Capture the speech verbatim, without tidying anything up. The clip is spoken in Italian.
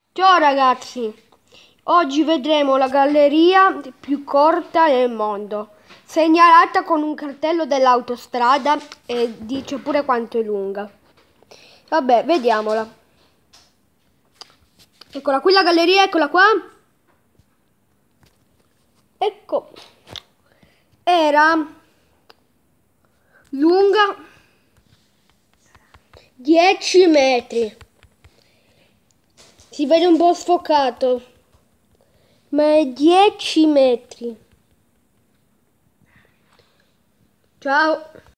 Ciao ragazzi, oggi vedremo la galleria più corta del mondo, segnalata con un cartello dell'autostrada e dice pure quanto è lunga. Vabbè, vediamola. Eccola qui la galleria, eccola qua. Ecco, era lunga dieci metri. Si vede un po' sfocato, ma è dieci metri. Ciao.